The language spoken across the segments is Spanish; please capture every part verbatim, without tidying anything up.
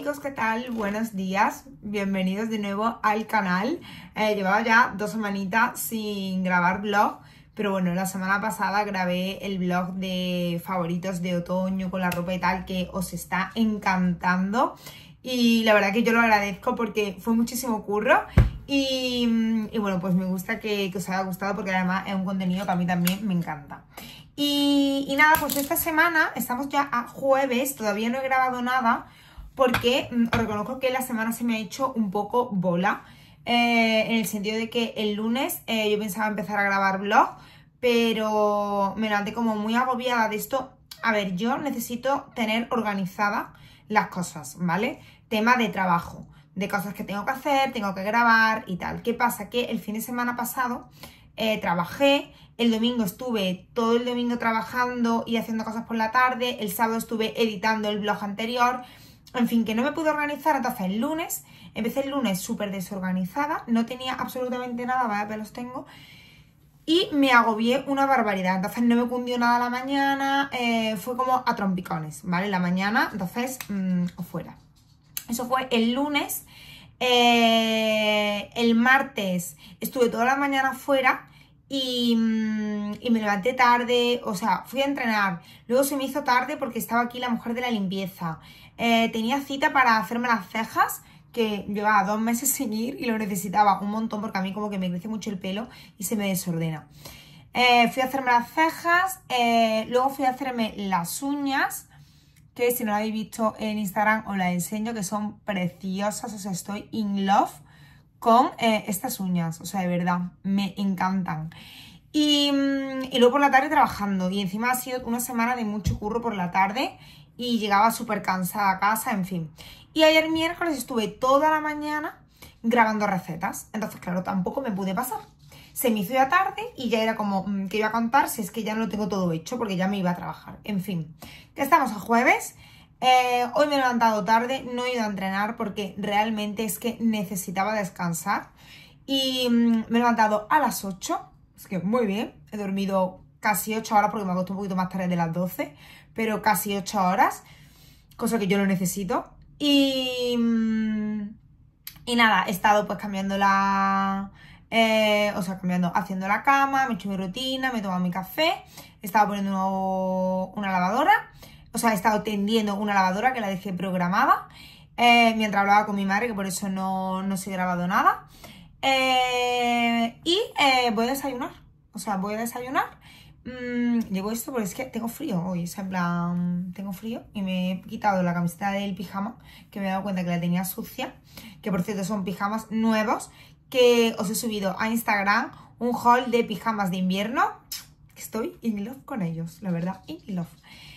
chicos, ¿qué tal? Buenos días, bienvenidos de nuevo al canal. eh, Llevaba ya dos semanitas sin grabar vlog, pero bueno, la semana pasada grabé el vlog de favoritos de otoño con la ropa y tal, que os está encantando. Y la verdad que yo lo agradezco porque fue muchísimo curro. Y, y bueno, pues me gusta que, que os haya gustado porque además es un contenido que a mí también me encanta. Y, y nada, pues esta semana estamos ya a jueves, todavía no he grabado nada porque mm, os reconozco que la semana se me ha hecho un poco bola, eh, en el sentido de que el lunes eh, yo pensaba empezar a grabar vlog, pero me levanté como muy agobiada de esto. A ver, yo necesito tener organizadas las cosas, ¿vale? Tema de trabajo, de cosas que tengo que hacer, tengo que grabar y tal. ¿Qué pasa? Que el fin de semana pasado eh, trabajé. El domingo estuve todo el domingo trabajando y haciendo cosas por la tarde. El sábado estuve editando el vlog anterior. En fin, que no me pude organizar. Entonces el lunes, empecé el lunes súper desorganizada. No tenía absolutamente nada, vaya pelos tengo. Y me agobié una barbaridad. Entonces no me cundió nada la mañana. Eh, fue como a trompicones, ¿vale? La mañana, entonces, mmm, fuera. Eso fue el lunes. Eh, el martes estuve toda la mañana fuera. Y, y me levanté tarde, o sea, fui a entrenar. Luego se me hizo tarde porque estaba aquí la mujer de la limpieza. Eh, tenía cita para hacerme las cejas, que llevaba dos meses sin ir y lo necesitaba un montón porque a mí como que me crece mucho el pelo y se me desordena. Eh, fui a hacerme las cejas, eh, luego fui a hacerme las uñas, que si no la habéis visto en Instagram os las enseño, que son preciosas, o sea, estoy in love con eh, estas uñas, o sea, de verdad, me encantan. Y, y luego por la tarde trabajando, y encima ha sido una semana de mucho curro por la tarde y llegaba súper cansada a casa, en fin. Y ayer miércoles estuve toda la mañana grabando recetas, entonces claro, tampoco me pude pasar. Se me hizo ya tarde y ya era como, ¿qué iba a contar si es que ya no lo tengo todo hecho? Porque ya me iba a trabajar, en fin. Que estamos a jueves. Eh, hoy me he levantado tarde, no he ido a entrenar porque realmente es que necesitaba descansar. Y mmm, me he levantado a las ocho, es que muy bien, he dormido casi ocho horas porque me acosté un poquito más tarde de las doce, pero casi ocho horas, cosa que yo lo necesito. Y, mmm, y nada, he estado pues cambiando la... Eh, o sea, cambiando, haciendo la cama, me he hecho mi rutina, me he tomado mi café, he estado poniendo una lavadora. O sea, he estado tendiendo una lavadora que la dejé programada eh, mientras hablaba con mi madre, que por eso no, no se ha grabado nada. Eh, y eh, voy a desayunar. O sea, voy a desayunar. Mm, llevo esto porque es que tengo frío hoy. O sea, en plan, tengo frío y me he quitado la camiseta del pijama, que me he dado cuenta que la tenía sucia. Que por cierto son pijamas nuevos, que os he subido a Instagram un haul de pijamas de invierno. Estoy in love con ellos, la verdad, in love.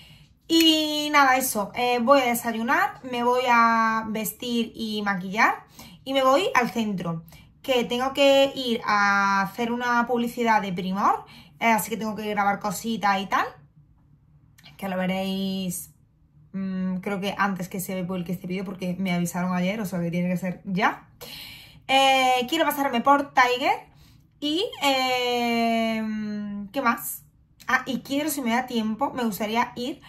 Y nada, eso, eh, voy a desayunar, me voy a vestir y maquillar y me voy al centro, que tengo que ir a hacer una publicidad de Primor, eh, así que tengo que grabar cositas y tal, que lo veréis, mmm, creo que antes que se publique este vídeo porque me avisaron ayer, o sea que tiene que ser ya. Eh, quiero pasarme por Tiger y, eh, ¿qué más? Ah, y quiero, si me da tiempo, me gustaría ir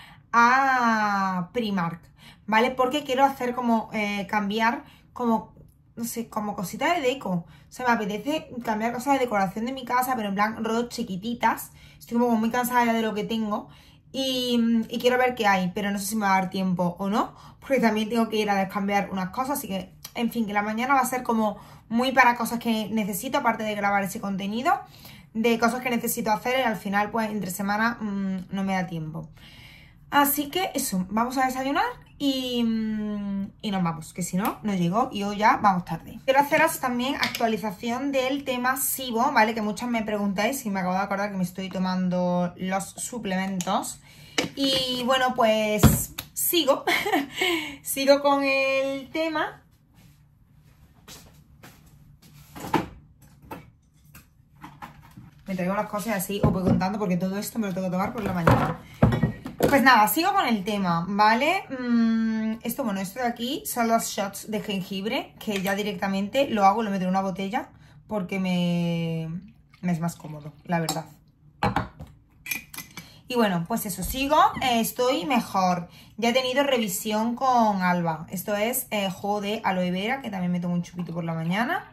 a Primark, ¿vale? Porque quiero hacer como, eh, cambiar como, no sé, como cositas de deco. O sea, me apetece cambiar cosas de decoración de mi casa, pero en plan rodos chiquititas. Estoy como muy cansada ya de lo que tengo y, y quiero ver qué hay, pero no sé si me va a dar tiempo o no, porque también tengo que ir a descambiar unas cosas, así que, en fin, que la mañana va a ser como muy para cosas que necesito, aparte de grabar ese contenido, de cosas que necesito hacer y al final, pues, entre semana mmm, no me da tiempo. Así que eso, vamos a desayunar y, y nos vamos, que si no, no llego y hoy ya vamos tarde. Quiero haceros también actualización del tema SIBO, ¿vale? Que muchas me preguntáis y me acabo de acordar que me estoy tomando los suplementos. Y bueno, pues sigo, sigo con el tema. Me traigo las cosas así, os voy contando porque todo esto me lo tengo que tomar por la mañana. Pues nada, sigo con el tema, ¿vale? Mm, esto, bueno, esto de aquí son los shots de jengibre, que ya directamente lo hago, lo meto en una botella, porque me, me es más cómodo, la verdad. Y bueno, pues eso, sigo, eh, estoy mejor. Ya he tenido revisión con Alba. Esto es eh, jugo de aloe vera, que también me tomo un chupito por la mañana.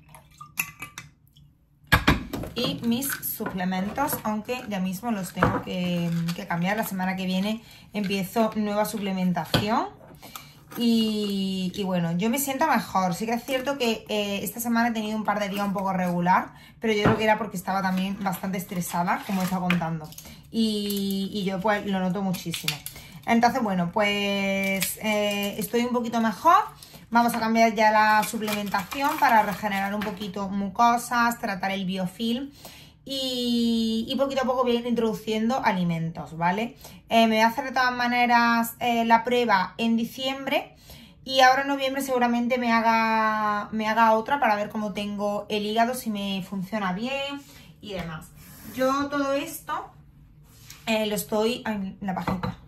Y mis suplementos, aunque ya mismo los tengo que, que cambiar. La semana que viene empiezo nueva suplementación. Y, y bueno, yo me siento mejor. Sí que es cierto que eh, esta semana he tenido un par de días un poco regular, pero yo creo que era porque estaba también bastante estresada, como he estado contando. Y, y yo pues lo noto muchísimo. Entonces, bueno, pues eh, estoy un poquito mejor. Vamos a cambiar ya la suplementación para regenerar un poquito mucosas, tratar el biofilm. Y, y poquito a poco voy a ir introduciendo alimentos, ¿vale? Eh, me voy a hacer de todas maneras eh, la prueba en diciembre y ahora en noviembre seguramente me haga, me haga otra para ver cómo tengo el hígado, si me funciona bien y demás. Yo todo esto eh, lo estoy... Ay, la pajita.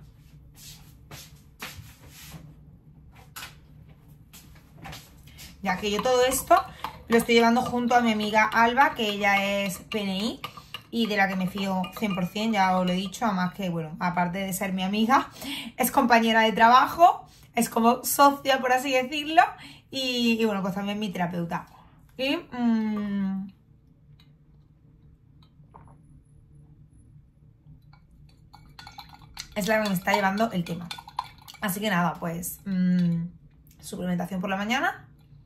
Ya que yo todo esto lo estoy llevando junto a mi amiga Alba, que ella es P N I y de la que me fío cien por cien, ya os lo he dicho, además que, bueno, aparte de ser mi amiga, es compañera de trabajo, es como socia, por así decirlo, y, y bueno, pues también mi terapeuta. Y... Mmm, es la que me está llevando el tema. Así que nada, pues mmm, suplementación por la mañana.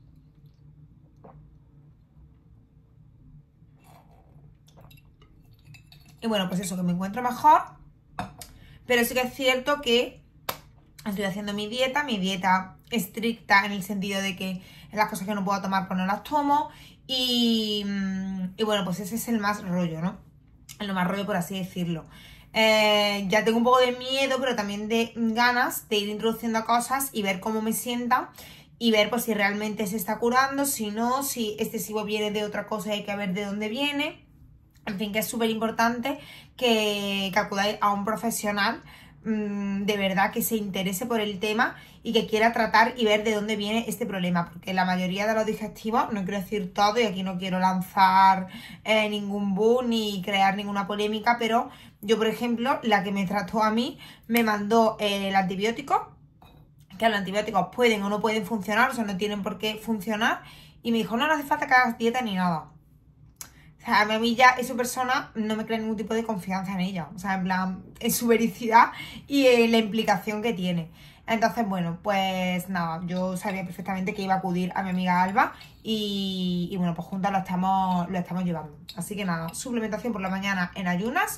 Y bueno, pues eso, que me encuentro mejor. Pero sí que es cierto que estoy haciendo mi dieta, mi dieta estricta en el sentido de que las cosas que no puedo tomar pues no las tomo. Y, y bueno, pues ese es el más rollo, ¿no? El más rollo, por así decirlo. Eh, ya tengo un poco de miedo, pero también de ganas de ir introduciendo cosas y ver cómo me sienta. Y ver pues si realmente se está curando, si no, si excesivo viene de otra cosa y hay que ver de dónde viene. En fin, que es súper importante que, que acudáis a un profesional mmm, de verdad que se interese por el tema y que quiera tratar y ver de dónde viene este problema. Porque la mayoría de los digestivos, no quiero decir todo y aquí no quiero lanzar eh, ningún boom ni crear ninguna polémica, pero yo, por ejemplo, la que me trató a mí me mandó eh, el antibiótico, que los antibióticos pueden o no pueden funcionar, o sea, no tienen por qué funcionar, y me dijo, no, no hace falta que hagas dieta ni nada. O sea, a mí ya esa persona no me crea ningún tipo de confianza en ella. O sea, en plan, en su vericidad y en la implicación que tiene. Entonces, bueno, pues nada, yo sabía perfectamente que iba a acudir a mi amiga Alba y, y bueno, pues juntas lo estamos, lo estamos llevando. Así que nada, suplementación por la mañana en ayunas.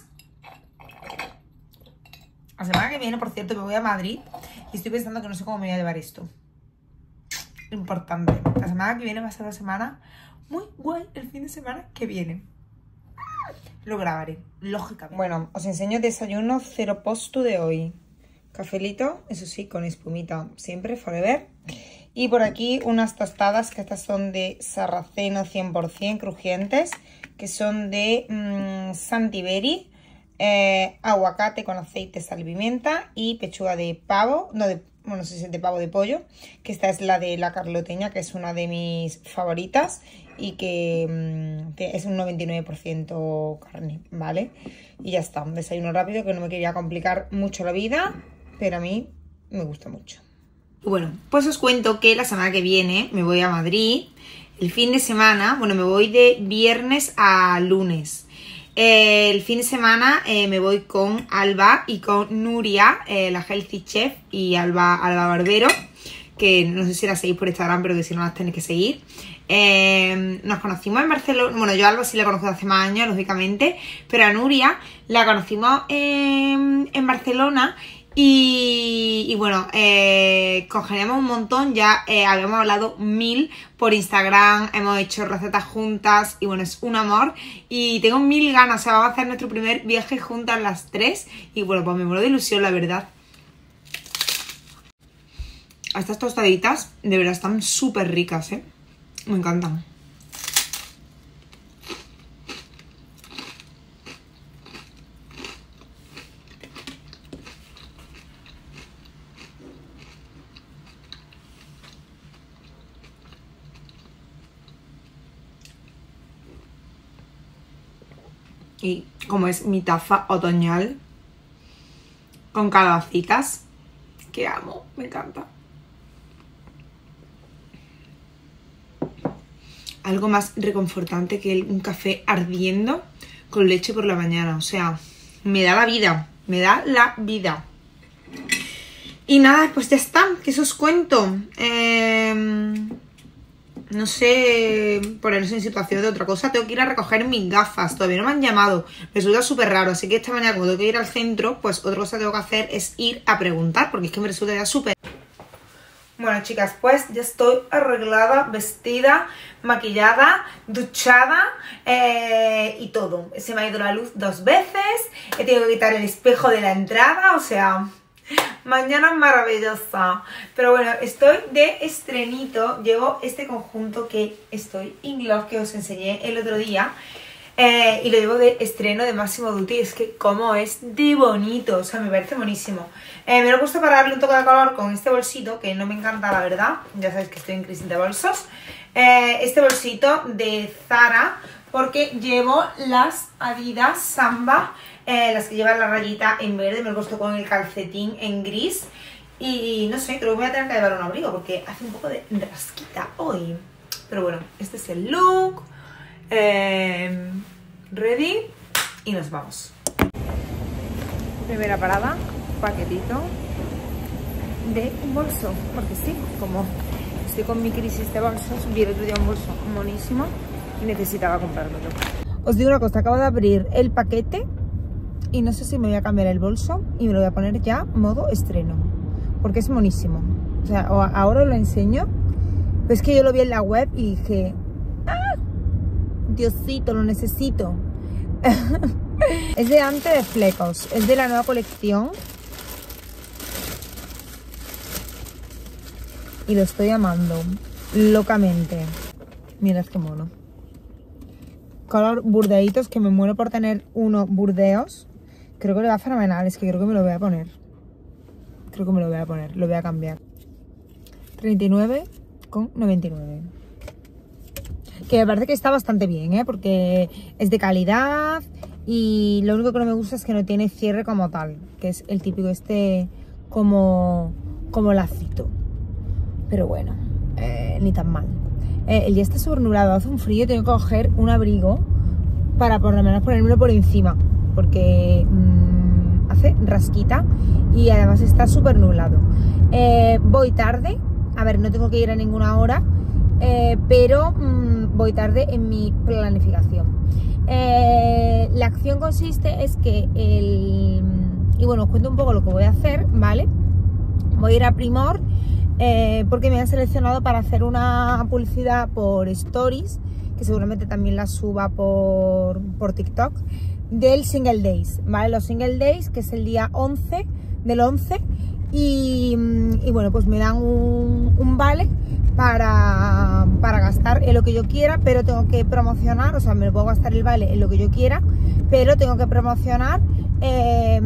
La semana que viene, por cierto, me voy a Madrid y estoy pensando que no sé cómo me voy a llevar esto. Importante. La semana que viene va a ser una semana... muy guay el fin de semana que viene. Lo grabaré, lógicamente. Bueno, os enseño el desayuno cero postu de hoy. Cafelito, eso sí, con espumita siempre, forever. Y por aquí unas tostadas, que estas son de sarraceno cien por cien, crujientes, que son de mmm, Santiberry, eh, aguacate con aceite, sal y pimienta y pechuga de pavo, no de... bueno, no sé si es de pavo o de pollo, que esta es la de la carloteña, que es una de mis favoritas y que, que es un noventa y nueve por ciento carne, ¿vale? Y ya está, un desayuno rápido que no me quería complicar mucho la vida, pero a mí me gusta mucho. Bueno, pues os cuento que la semana que viene me voy a Madrid, el fin de semana, bueno, me voy de viernes a lunes. Eh, el fin de semana eh, me voy con Alba y con Nuria, eh, la Healthy Chef, y Alba, Alba Barbero, que no sé si la seguís por Instagram, pero que si no las tenéis que seguir. Eh, nos conocimos en Barcelona, bueno, yo a Alba sí la conozco hace más años, lógicamente, pero a Nuria la conocimos en, en Barcelona. Y, y bueno, eh, congeniamos un montón, ya eh, habíamos hablado mil por Instagram, hemos hecho recetas juntas y bueno, es un amor y tengo mil ganas, o sea, vamos a hacer nuestro primer viaje juntas las tres y bueno, pues me muero de ilusión, la verdad. Estas tostaditas de verdad están súper ricas, ¿eh? Me encantan. Y como es mi taza otoñal, con calabacitas, que amo, me encanta. Algo más reconfortante que un café ardiendo con leche por la mañana. O sea, me da la vida, me da la vida. Y nada, pues ya está, que eso os cuento. Eh, no sé ponernos en situación de otra cosa. Tengo que ir a recoger mis gafas, todavía no me han llamado. Me resulta súper raro, así que esta mañana como tengo que ir al centro, pues otra cosa que tengo que hacer es ir a preguntar, porque es que me resulta ya súper... Bueno, chicas, pues ya estoy arreglada, vestida, maquillada, duchada eh, y todo. Se me ha ido la luz dos veces, he tenido que quitar el espejo de la entrada, o sea... Mañana maravillosa. Pero bueno, estoy de estrenito. Llevo este conjunto que estoy in love, que os enseñé el otro día. Eh, y lo llevo de estreno de Massimo Dutti. Es que como es de bonito, o sea, me parece buenísimo. eh, Me lo he puesto para darle un toque de color con este bolsito, que no me encanta, la verdad. Ya sabéis que estoy en crisis de bolsos. eh, Este bolsito de Zara, porque llevo las Adidas Samba, eh, las que llevan la rayita en verde. Me lo he puesto con el calcetín en gris. Y no sé, creo que voy a tener que llevar un abrigo, porque hace un poco de rasquita hoy. Pero bueno, este es el look. Eh, ready y nos vamos. Primera parada, paquetito de un bolso, porque sí, como estoy con mi crisis de bolsos, vi el otro día un bolso monísimo y necesitaba comprármelo. Os digo una cosa, acabo de abrir el paquete y no sé si me voy a cambiar el bolso y me lo voy a poner ya modo estreno, porque es monísimo. O sea, ahora os lo enseño, pero es que yo lo vi en la web y dije... Diosito, lo necesito. Es de Ante de Flecos, es de la nueva colección y lo estoy amando locamente. Mirad qué mono. Color burdeitos, que me muero por tener uno burdeos. Creo que le va fenomenal, es que creo que me lo voy a poner. Creo que me lo voy a poner, lo voy a cambiar. treinta y nueve con noventa y nueve. Que me parece que está bastante bien, ¿eh? Porque es de calidad y lo único que no me gusta es que no tiene cierre como tal, que es el típico este como, como lacito. Pero bueno, eh, ni tan mal. Eh, el día está súper nublado, hace un frío, tengo que coger un abrigo para por lo menos ponérmelo por encima, porque mmm, hace rasquita y además está súper nublado. Eh, voy tarde, a ver, no tengo que ir a ninguna hora. Eh, pero mmm, voy tarde en mi planificación. Eh, la acción consiste es que el... Y bueno, os cuento un poco lo que voy a hacer, ¿vale? Voy a ir a Primor eh, porque me han seleccionado para hacer una publicidad por Stories, que seguramente también la suba por, por TikTok, del Single Days, ¿vale? Los Single Days, que es el día once del once. Y, y bueno, pues me dan un, un vale para, para gastar en lo que yo quiera, pero tengo que promocionar, o sea, me lo puedo gastar el vale en lo que yo quiera, pero tengo que promocionar eh,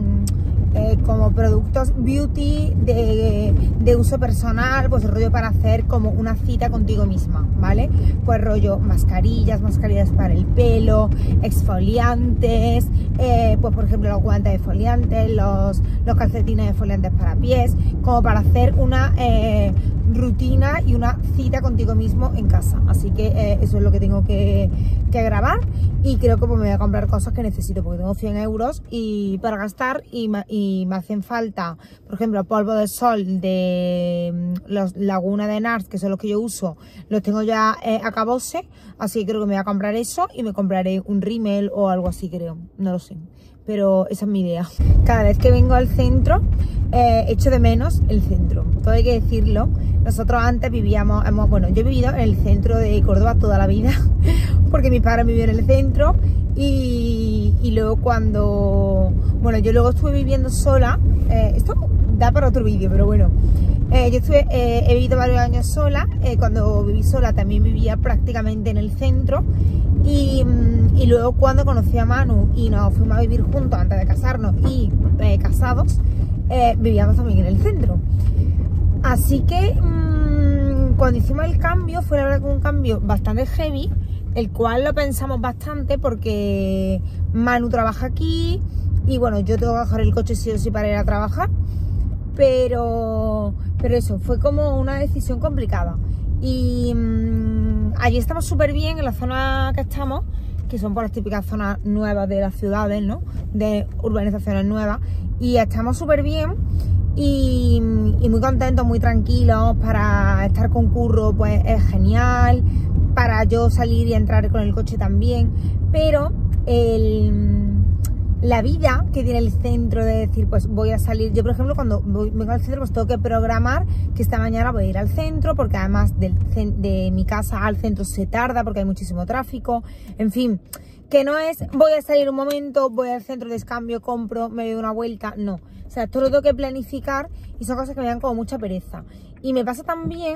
eh, como productos beauty de, de uso personal, pues rollo para hacer como una cita contigo misma, ¿vale? Pues rollo mascarillas, mascarillas para el pelo, exfoliantes, eh, pues por ejemplo los guantes exfoliantes, los, los calcetines exfoliantes para pies, como para hacer una eh, rutina y una cita contigo mismo en casa. Así que eh, eso es lo que tengo que, que grabar, y creo que pues, me voy a comprar cosas que necesito, porque tengo cien euros y para gastar y, y me hacen falta, por ejemplo, polvo de sol de los Laguna de Nars, que son los que yo uso, los tengo ya eh, acabose, así que creo que me voy a comprar eso y me compraré un rímel o algo así, creo, no lo sé. Pero esa es mi idea. Cada vez que vengo al centro, eh, echo de menos el centro. Todo hay que decirlo. Nosotros antes vivíamos, hemos, bueno, yo he vivido en el centro de Córdoba toda la vida, porque mis padres vivían en el centro. Y, y luego cuando, bueno, yo luego estuve viviendo sola. Eh, esto da para otro vídeo, pero bueno. Eh, yo estuve, eh, he vivido varios años sola. Eh, cuando viví sola también vivía prácticamente en el centro. Y, y luego cuando conocí a Manu y nos fuimos a vivir juntos antes de casarnos y eh, casados, eh, vivíamos también en el centro. Así que mmm, cuando hicimos el cambio, fue la verdad que un cambio bastante heavy, el cual lo pensamos bastante porque Manu trabaja aquí, y bueno, yo tengo que coger el coche sí o sí para ir a trabajar, pero, pero eso, fue como una decisión complicada. Y mmm, allí estamos súper bien en la zona que estamos, que son por las típicas zonas nuevas de las ciudades, ¿no? De urbanizaciones nuevas, y estamos súper bien y, y muy contentos, muy tranquilos. Para estar con curro pues es genial, para yo salir y entrar con el coche también, pero el, la vida que tiene el centro de decir, pues voy a salir, yo por ejemplo cuando voy, vengo al centro pues tengo que programar que esta mañana voy a ir al centro, porque además del, de mi casa al centro se tarda porque hay muchísimo tráfico, en fin, que no es voy a salir un momento, voy al centro, descambio, compro, me doy una vuelta, no, o sea, esto lo tengo que planificar y son cosas que me dan como mucha pereza. Y me pasa también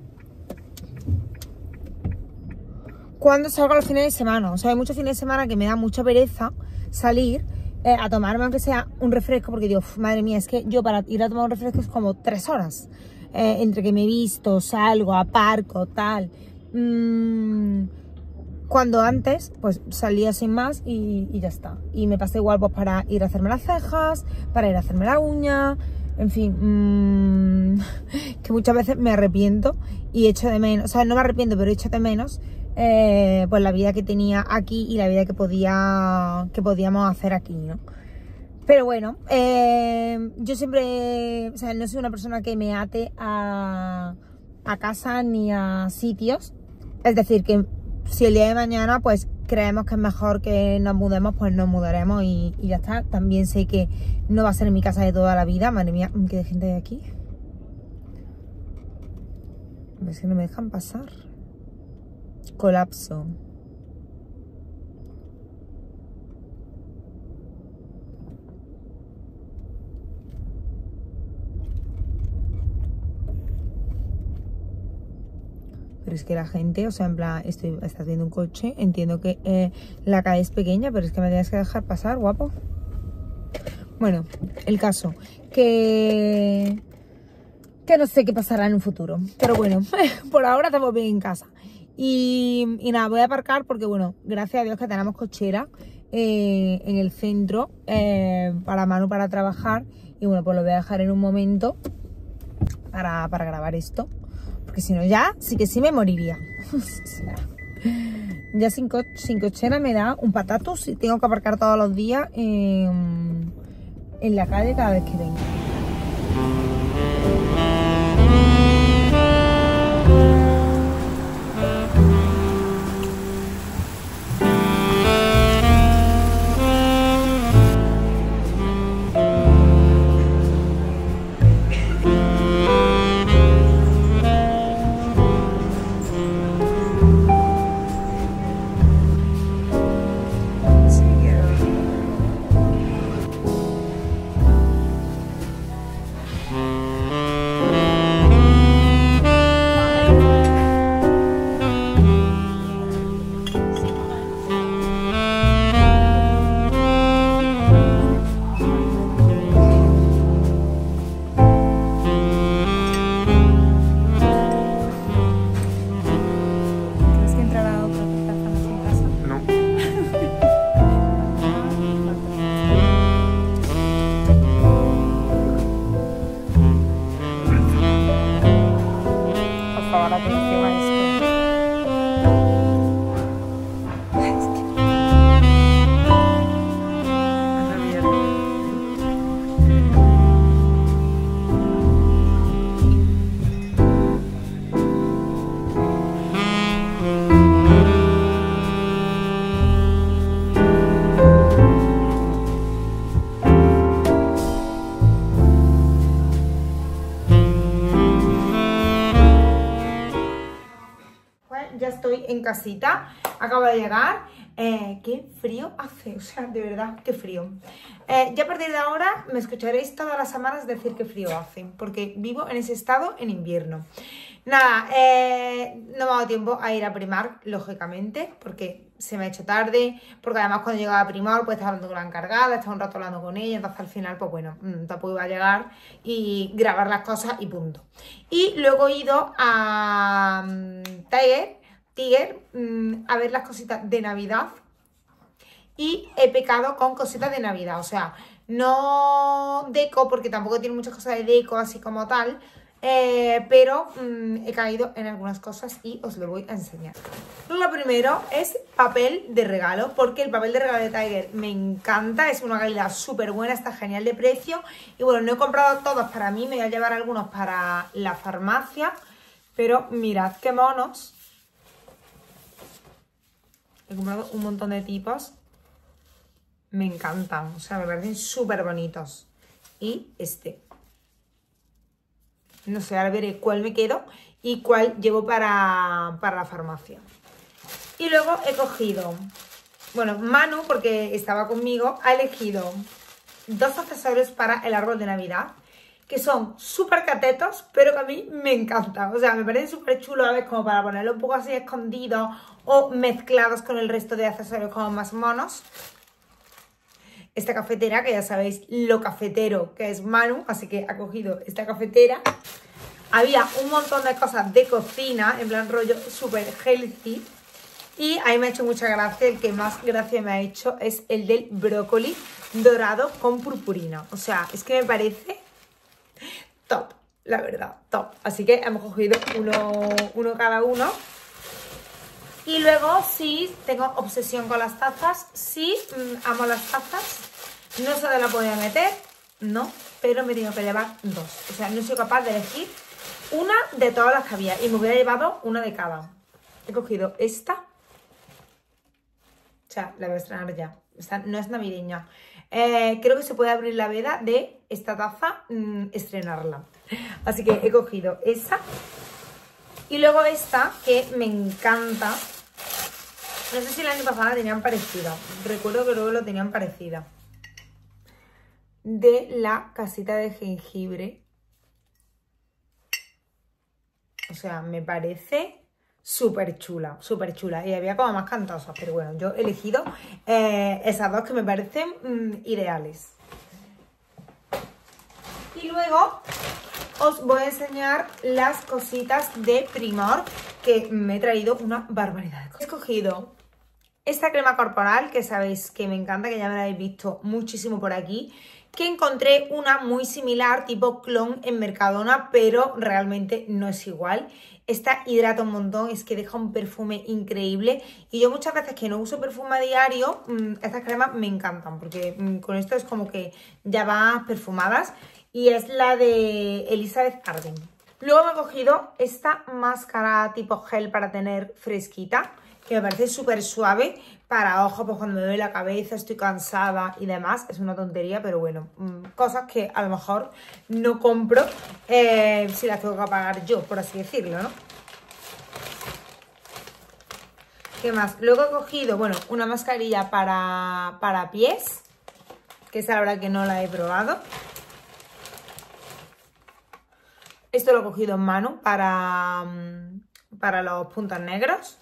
cuando salgo los fines de semana, o sea, hay muchos fines de semana que me da mucha pereza salir eh, a tomarme aunque sea un refresco, porque digo, madre mía, es que yo para ir a tomar un refresco es como tres horas, eh, entre que me visto, salgo, aparco, tal, mm, cuando antes pues salía sin más y, y ya está, y me pasa igual pues para ir a hacerme las cejas, para ir a hacerme la uña, en fin, mmm, que muchas veces me arrepiento y echo de menos, o sea, no me arrepiento, pero echo de menos Eh, pues la vida que tenía aquí y la vida que podía que podíamos hacer aquí, ¿no? Pero bueno, eh, yo siempre, o sea, no soy una persona que me ate a, a casa ni a sitios. Es decir, que si el día de mañana pues creemos que es mejor que nos mudemos, pues nos mudaremos y, y ya está. También sé que no va a ser en mi casa de toda la vida. Madre mía, ¿qué gente hay aquí? A ver si no me dejan pasar. Colapso. Pero es que la gente, o sea, en plan, estoy, estás viendo un coche, entiendo que eh, la calle es pequeña, pero es que me tienes que dejar pasar, guapo. Bueno, el caso, que... que no sé qué pasará en un futuro, pero bueno, por ahora estamos bien en casa. Y, y nada, voy a aparcar porque, bueno, gracias a Dios que tenemos cochera eh, en el centro eh, para Manu para trabajar. Y bueno, pues lo voy a dejar en un momento para, para grabar esto, porque si no ya sí que sí me moriría. O sea, ya sin, co sin cochera me da un patatus y tengo que aparcar todos los días en, en la calle cada vez que vengo. Ya estoy en casita, acabo de llegar, eh, qué frío hace, o sea, de verdad, qué frío. Eh, ya a partir de ahora me escucharéis todas las semanas decir qué frío hace, porque vivo en ese estado en invierno. Nada, eh, no me ha dado tiempo a ir a Primark, lógicamente, porque se me ha hecho tarde, porque además cuando llegaba a Primark pues estaba hablando con la encargada, estaba un rato hablando con ella, entonces al final pues bueno, tampoco iba a llegar y grabar las cosas y punto. Y luego he ido a um, Tiger, Tiger, mmm, a ver las cositas de Navidad y he pecado con cositas de Navidad, o sea, no deco porque tampoco tiene muchas cosas de deco así como tal, eh, pero mmm, he caído en algunas cosas y os lo voy a enseñar. Lo primero es papel de regalo, porque el papel de regalo de Tiger me encanta, es una calidad súper buena, está genial de precio. Y bueno, no he comprado todos para mí, me voy a llevar algunos para la farmacia, pero mirad qué monos. He comprado un montón de tipos, me encantan, o sea, me parecen súper bonitos. Y este. No sé, ahora veré cuál me quedo y cuál llevo para, para la farmacia. Y luego he cogido, bueno, Manu, porque estaba conmigo, ha elegido dos accesorios para el árbol de Navidad, que son súper catetos, pero que a mí me encantan. O sea, me parecen súper chulos, a ver, como para ponerlo un poco así escondidos o mezclados con el resto de accesorios como más monos. Esta cafetera, que ya sabéis lo cafetero que es Manu, así que ha cogido esta cafetera. Había un montón de cosas de cocina, en plan rollo súper healthy. Y ahí me ha hecho mucha gracia, el que más gracia me ha hecho es el del brócoli dorado con purpurina. O sea, es que me parece top, la verdad, top. Así que hemos cogido uno, uno cada uno. Y luego sí, tengo obsesión con las tazas, sí, mmm, amo las tazas. No sé dónde la podía meter, no, pero me tengo que llevar dos. O sea, no soy capaz de elegir una de todas las que había y me hubiera llevado una de cada. He cogido esta. O sea, la voy a estrenar ya. Esta no es navideña. Eh, creo que se puede abrir la veda de esta taza, mmm, estrenarla. Así que he cogido esa. Y luego esta, que me encanta. No sé si el año pasado la tenían parecida. Recuerdo que luego lo tenían parecida. De la casita de jengibre. O sea, me parece súper chula, súper chula. Y había como más cantosas, pero bueno, yo he elegido eh, esas dos que me parecen mmm, ideales. Y luego os voy a enseñar las cositas de Primark, que me he traído una barbaridad de cosas. He escogido esta crema corporal, que sabéis que me encanta, que ya me la habéis visto muchísimo por aquí, que encontré una muy similar, tipo clon en Mercadona, pero realmente no es igual. Esta hidrata un montón, es que deja un perfume increíble. Y yo muchas veces que no uso perfume a diario, mmm, estas cremas me encantan, porque mmm, con esto es como que ya van perfumadas. Y es la de Elizabeth Arden. Luego me he cogido esta máscara tipo gel para tener fresquita, que me parece súper suave para ojos, pues cuando me duele la cabeza, estoy cansada y demás. Es una tontería, pero bueno, mmm, cosas que a lo mejor no compro eh, si las tengo que pagar yo, por así decirlo, ¿no? ¿Qué más? Luego he cogido, bueno, una mascarilla para, para pies, que esa la verdad que no la he probado. Esto lo he cogido en mano para, para los puntos negros.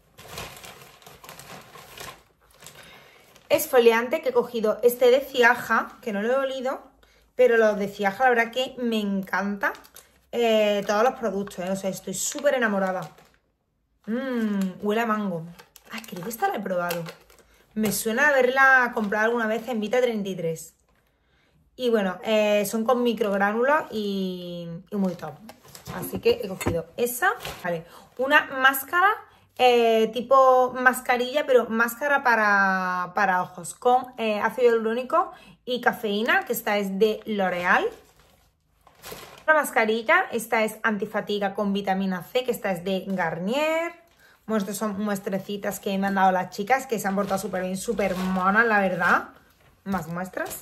Esfoliante, que he cogido este de Ciaja, que no lo he olido, pero los de Ciaja la verdad que me encanta eh, todos los productos, ¿eh? O sea, estoy súper enamorada. Mmm, huele a mango. Ay, creo que esta la he probado. Me suena haberla comprado alguna vez en Vita treinta y tres. Y bueno, eh, son con microgránulos y, y muy top. Así que he cogido esa. Vale, una máscara eh, tipo mascarilla, pero máscara para, para ojos, con eh, ácido hialurónico y cafeína, que esta es de L'Oreal. Otra mascarilla, esta es antifatiga con vitamina C, que esta es de Garnier. Bueno, estas son muestrecitas que me han dado las chicas, que se han portado súper bien, súper monas, la verdad. Más muestras.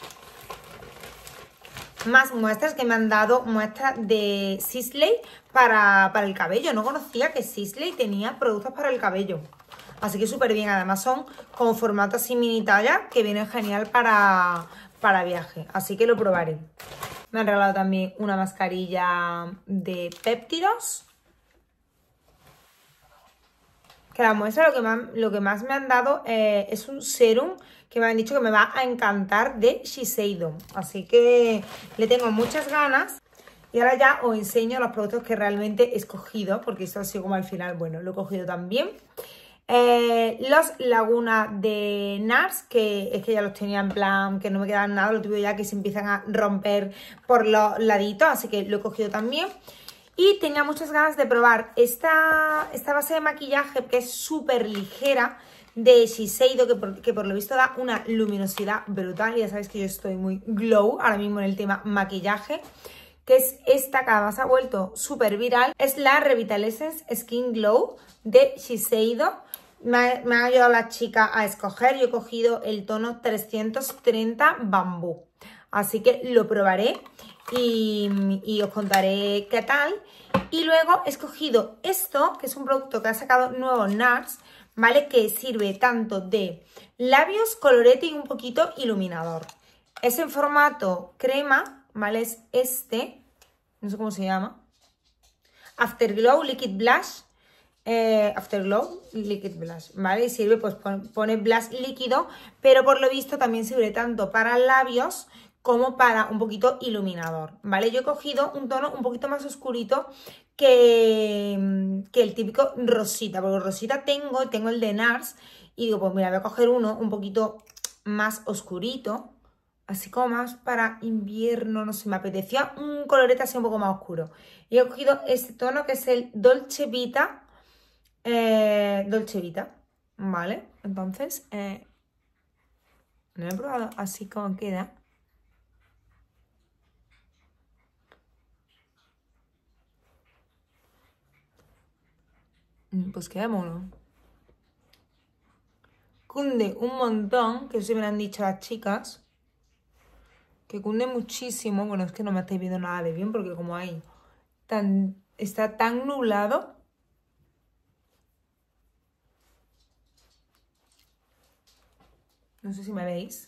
Más muestras que me han dado, muestras de Sisley para, para el cabello. No conocía que Sisley tenía productos para el cabello. Así que súper bien. Además son como formato así mini talla, que viene genial para, para viaje. Así que lo probaré. Me han regalado también una mascarilla de péptidos. Que la muestra lo que más, lo que más me han dado eh, es un serum que me han dicho que me va a encantar, de Shiseido. Así que le tengo muchas ganas. Y ahora ya os enseño los productos que realmente he escogido, porque esto ha sido como al final, bueno, lo he cogido también. Eh, los Laguna de Nars, que es que ya los tenía en plan que no me quedan nada, los tuve ya que se empiezan a romper por los laditos, así que lo he cogido también. Y tenía muchas ganas de probar esta, esta base de maquillaje que es súper ligera, de Shiseido, que por, que por lo visto da una luminosidad brutal. Ya sabéis que yo estoy muy glow ahora mismo en el tema maquillaje, que es esta que además ha vuelto súper viral. Es la Revitaliscence Skin Glow de Shiseido. Me ha, me ha ayudado la chica a escoger. Yo he cogido el tono trescientos treinta Bambú, así que lo probaré y, y os contaré qué tal. Y luego he escogido esto, que es un producto que ha sacado nuevo Nars, ¿vale? Que sirve tanto de labios, colorete y un poquito iluminador. Es en formato crema, ¿vale? Es este, no sé cómo se llama. Afterglow Liquid Blush. Eh, Afterglow Liquid Blush, ¿vale? Y sirve, pues pone blush líquido, pero por lo visto también sirve tanto para labios como para un poquito iluminador, ¿vale? Yo he cogido un tono un poquito más oscurito que, que el típico rosita, porque rosita tengo, tengo el de Nars, y digo, pues mira, voy a coger uno un poquito más oscurito, así como más para invierno, no sé, me apetecía un colorete así un poco más oscuro. Y he cogido este tono que es el Dolce Vita, eh, Dolce Vita, ¿vale? Entonces, eh, no he probado así como queda. Pues queda mono. Cunde un montón, que eso me lo han dicho las chicas. Que cunde muchísimo. Bueno, es que no me estáis viendo nada de bien porque como hay tan, está tan nublado. No sé si me veis.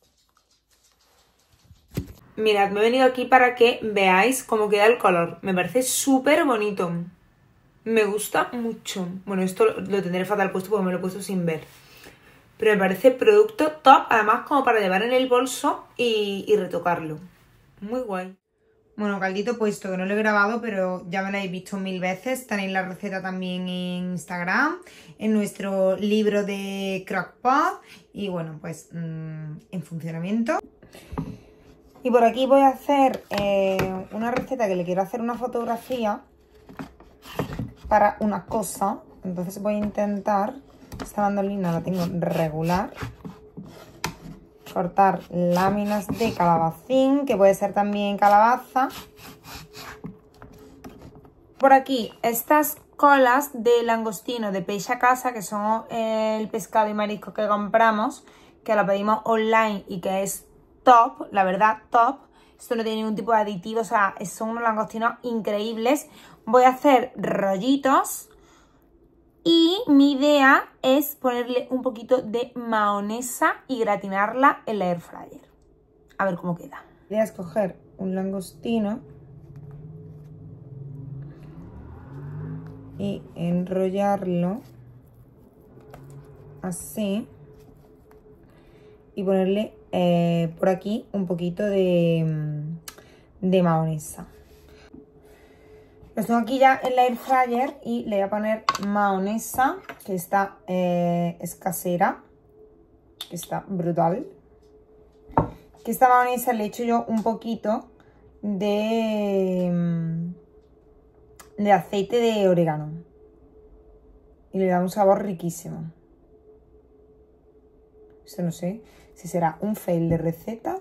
Mirad, me he venido aquí para que veáis cómo queda el color. Me parece súper bonito. Me gusta mucho. Bueno, esto lo tendré fatal puesto porque me lo he puesto sin ver. Pero me parece producto top, además como para llevar en el bolso y, y retocarlo. Muy guay. Bueno, caldito puesto, que no lo he grabado, pero ya me lo habéis visto mil veces. Tenéis la receta también en Instagram, en nuestro libro de Crock-Pot. Y bueno, pues mmm, en funcionamiento. Y por aquí voy a hacer eh, una receta que le quiero hacer una fotografía para una cosa. Entonces voy a intentar, esta bandolina la tengo regular, cortar láminas de calabacín, que puede ser también calabaza. Por aquí estas colas de langostino de peixe a casa, que son el pescado y marisco que compramos, que lo pedimos online y que es top, la verdad top. Esto no tiene ningún tipo de aditivo, o sea, son unos langostinos increíbles. Voy a hacer rollitos y mi idea es ponerle un poquito de mayonesa y gratinarla en la air fryer. A ver cómo queda. Voy a escoger un langostino y enrollarlo así y ponerle eh, por aquí un poquito de, de mayonesa. Lo tengo aquí ya en la air fryer y le voy a poner mayonesa, que está eh, es casera, que está brutal. Que esta mayonesa le he hecho yo un poquito de, de aceite de orégano y le da un sabor riquísimo. Esto no sé si será un fail de receta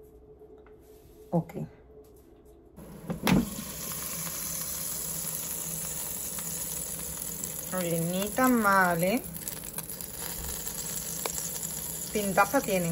o qué. Oye, ni tan mal, ¿eh? Pintaza tienen.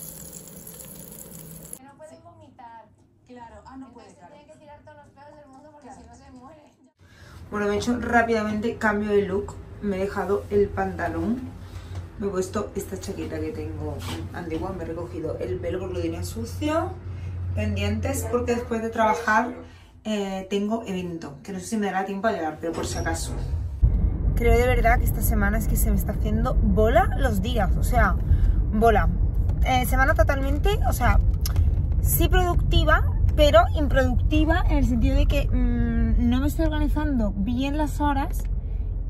No pueden vomitar. Claro, ah, no puede, claro. Tiene que tirar todos los pedos del mundo porque claro, si no se muere. Bueno, me he hecho rápidamente cambio de look. Me he dejado el pantalón. Me he puesto esta chaqueta que tengo antigua. Me he recogido el pelo porque lo tenía sucio. Pendientes porque después de trabajar eh, tengo evento. Que no sé si me dará tiempo a llegar, pero por si acaso. Creo de verdad que esta semana es que se me está haciendo bola los días, o sea, bola. Eh, semana totalmente, o sea, sí productiva, pero improductiva en el sentido de que mmm, no me estoy organizando bien las horas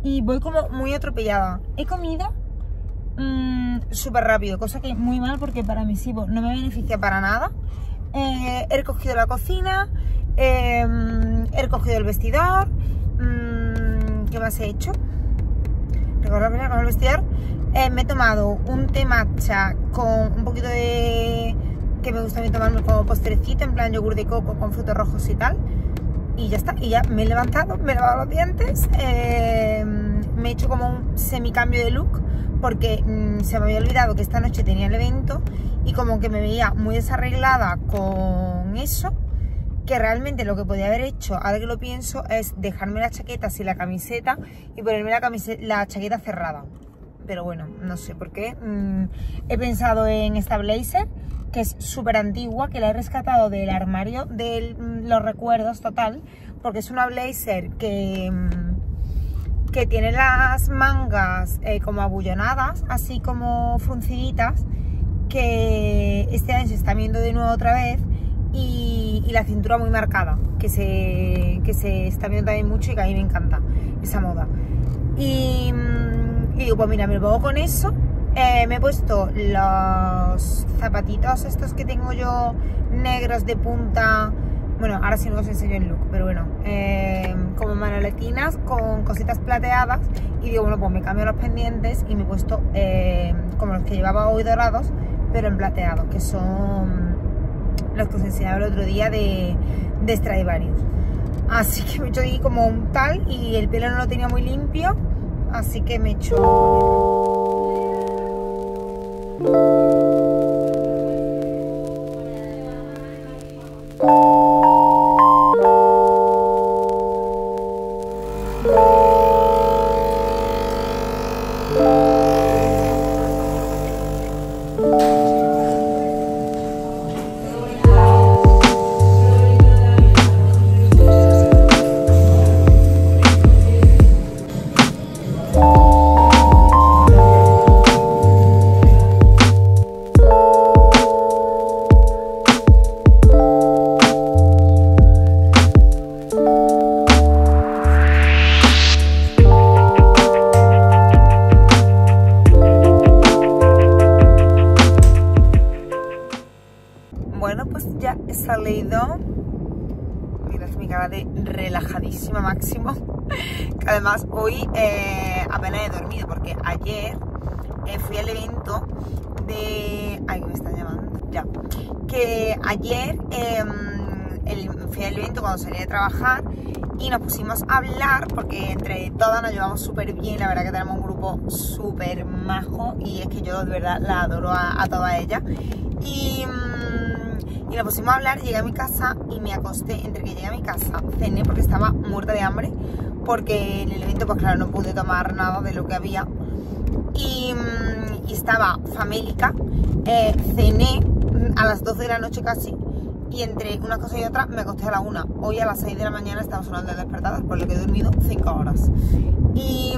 y voy como muy atropellada. He comido mmm, súper rápido, cosa que muy mal porque para mis hijos no me beneficia para nada. Eh, he recogido la cocina, eh, he recogido el vestidor. Mmm, ¿Qué más he hecho? Recoger el vestidor. Eh, me he tomado un té matcha con un poquito de... que me gusta a mí tomarme como postrecito, en plan yogur de coco con frutos rojos y tal. Y ya está, y ya me he levantado, me he lavado los dientes, eh, me he hecho como un semicambio de look porque mmm, se me había olvidado que esta noche tenía el evento y como que me veía muy desarreglada con eso, que realmente lo que podía haber hecho, ahora que lo pienso, es dejarme la chaqueta sin la camiseta y ponerme la, camiseta, la chaqueta cerrada. Pero bueno, no sé por qué. Mm, he pensado en esta blazer, que es súper antigua, que la he rescatado del armario de los recuerdos total, porque es una blazer que, que tiene las mangas eh, como abullonadas, así como frunciditas, que este año se está viendo de nuevo otra vez, y, y la cintura muy marcada, que se, que se está viendo también mucho y que a mí me encanta esa moda. Y... Y digo, pues mira, me lo pongo con eso. Eh, me he puesto los zapatitos estos que tengo yo, negros de punta. Bueno, ahora sí no os enseño el look, pero bueno, eh, como manoletinas con cositas plateadas. Y digo, bueno, pues me cambio los pendientes y me he puesto eh, como los que llevaba hoy dorados, pero en plateados, que son los que os enseñaba el otro día de, de Stradivarius. Así que me he hecho aquí como un tal, y el pelo no lo tenía muy limpio. Así que me echo... Salido, mirad mi cara de relajadísima máximo, que además hoy eh, apenas he dormido porque ayer eh, fui al evento de... ay, me están llamando, ya, que ayer eh, el, fui al evento cuando salí de trabajar y nos pusimos a hablar porque entre todas nos llevamos súper bien, la verdad que tenemos un grupo súper majo y es que yo de verdad la adoro a, a todas ellas. Y... Y nos pusimos a hablar, llegué a mi casa y me acosté. Entre que llegué a mi casa, cené porque estaba muerta de hambre, porque en el evento pues claro no pude tomar nada de lo que había. Y, y estaba famélica, eh, cené a las doce de la noche casi, y entre una cosa y otra me acosté a la una. Hoy a las seis de la mañana estaba sonando el despertador, por lo que he dormido cinco horas. Y...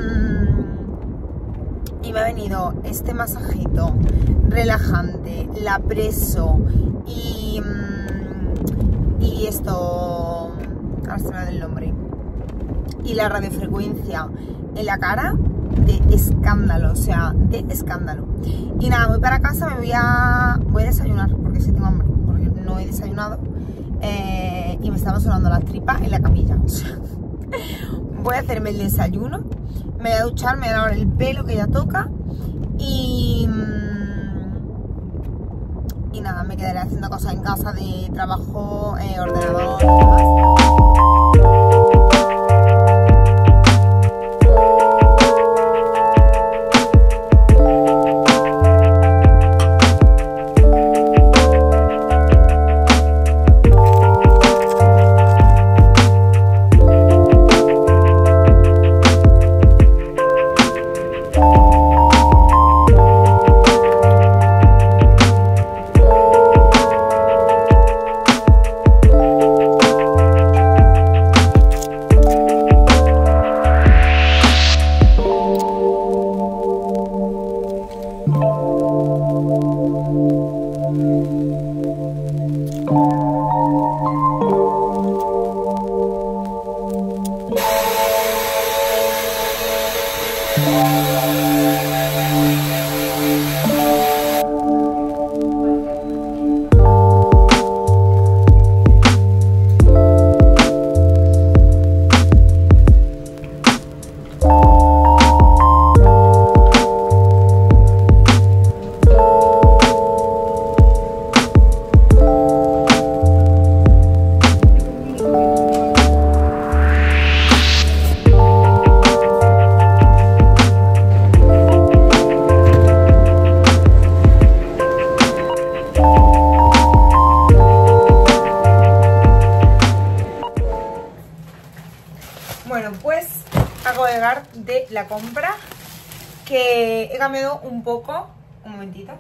Y me ha venido este masajito relajante, la preso y, y esto, ahora se me da el nombre, y la radiofrecuencia en la cara de escándalo, o sea, de escándalo. Y nada, voy para casa, me voy a, voy a desayunar porque sí tengo hambre, porque no he desayunado eh, y me estaban sonando las tripas en la camilla. O sea, voy a hacerme el desayuno. Me voy a duchar, me voy a lavar el pelo que ya toca y, y nada, me quedaré haciendo cosas en casa de trabajo, eh, ordenador y demás. Bueno, pues acabo de llegar de la compra, que he cambiado un poco. Un momentito.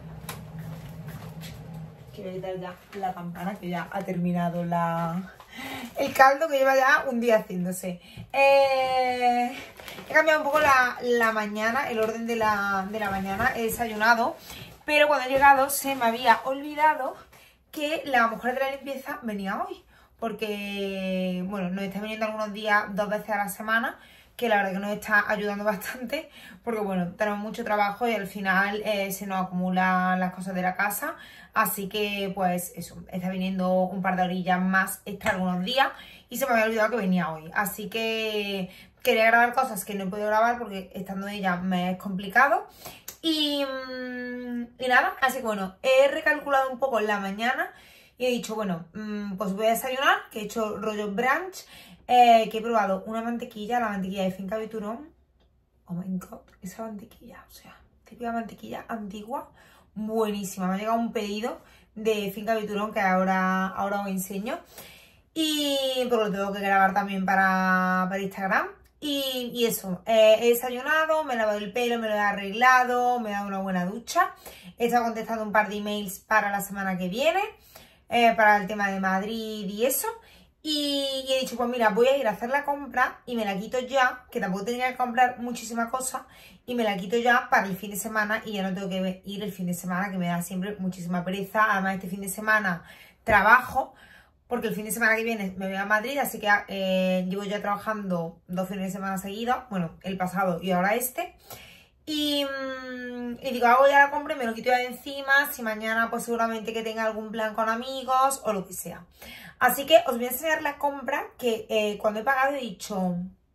Quiero quitar ya la campana, que ya ha terminado la... el caldo, que lleva ya un día haciéndose. Eh, he cambiado un poco la, la mañana, el orden de la, de la mañana. He desayunado, pero cuando he llegado se me había olvidado que la mujer de la limpieza venía hoy. Porque, bueno, nos está viniendo algunos días, dos veces a la semana, que la verdad que nos está ayudando bastante, porque bueno, tenemos mucho trabajo y al final eh, se nos acumulan las cosas de la casa, así que pues eso, está viniendo un par de orillas más extra algunos días y se me había olvidado que venía hoy, así que quería grabar cosas que no he podido grabar porque estando ella me es complicado. Y, y nada, así que bueno, he recalculado un poco en la mañana y he dicho, bueno, pues voy a desayunar, que he hecho rollo brunch, eh, que he probado una mantequilla, la mantequilla de Finca Viturón. Oh my god, esa mantequilla, o sea, típica mantequilla antigua, buenísima. Me ha llegado un pedido de Finca Viturón que ahora, ahora os enseño. Y pues lo tengo que grabar también para, para Instagram. Y, y eso, eh, he desayunado, me he lavado el pelo, me lo he arreglado, me he dado una buena ducha. He estado contestando un par de emails para la semana que viene. Eh, para el tema de Madrid y eso, y, y he dicho, pues mira, voy a ir a hacer la compra y me la quito ya, que tampoco tenía que comprar muchísima cosa, y me la quito ya para el fin de semana y ya no tengo que ir el fin de semana, que me da siempre muchísima pereza. Además este fin de semana trabajo, porque el fin de semana que viene me voy a Madrid, así que eh, llevo ya trabajando dos fines de semana seguidos, bueno, el pasado y ahora este. Y, y digo, hago ya la compra y me lo quito ya de encima, si mañana pues seguramente que tenga algún plan con amigos o lo que sea. Así que os voy a enseñar la compra que eh, cuando he pagado he dicho,